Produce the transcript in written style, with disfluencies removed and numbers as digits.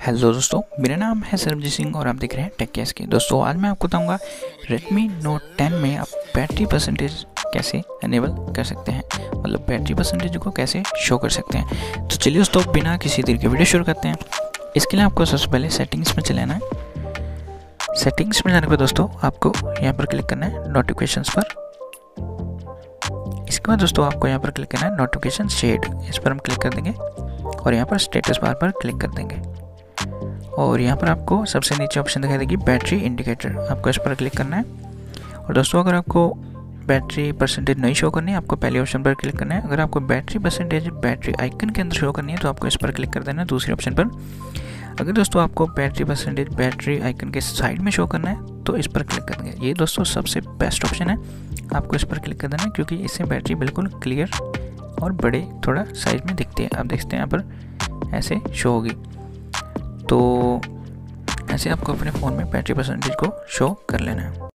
Hello दोस्तों, मेरा नाम है सरबजीत सिंह और आप देख रहे हैं टेक केस के। दोस्तों आज मैं आपको बताऊंगा Redmi Note 10 में आप बैटरी परसेंटेज कैसे एनेबल कर सकते हैं, मतलब बैटरी परसेंटेज को कैसे शो कर सकते हैं। तो चलिए दोस्तों बिना किसी देर के वीडियो शुरू करते हैं। इसके लिए आपको सबसे पहले सेटिंग्स में चले आना है। सेटिंग्स में जाने पर दोस्तों आपको यहाँ पर क्लिक करना है नोटिफिकेशंस पर। इसके बाद दोस्तों आपको यहाँ पर क्लिक करना है नोटिफिकेशन शेड, इस पर हम क्लिक कर देंगे और यहाँ पर स्टेटस बार पर क्लिक कर देंगे और यहाँ पर आपको सबसे नीचे ऑप्शन दिखाई देगी बैटरी इंडिकेटर, आपको इस पर क्लिक करना है। और दोस्तों अगर आपको बैटरी परसेंटेज नहीं शो करनी है आपको पहले ऑप्शन पर क्लिक करना है। अगर आपको बैटरी परसेंटेज बैटरी आइकन के अंदर शो करनी है तो आपको इस पर क्लिक कर देना है दूसरे ऑप्शन पर। अगर दोस्तों आपको बैटरी परसेंटेज बैटरी आइकन के साइड में शो करना है तो इस पर क्लिक कर देंगे। ये दोस्तों सबसे बेस्ट ऑप्शन है, आपको इस पर क्लिक कर देना है क्योंकि इससे बैटरी बिल्कुल क्लियर और बड़े थोड़ा साइज में दिखती है। आप देखते हैं यहाँ पर ऐसे शो होगी, तो ऐसे आपको अपने फ़ोन में बैटरी परसेंटेज को शो कर लेना है।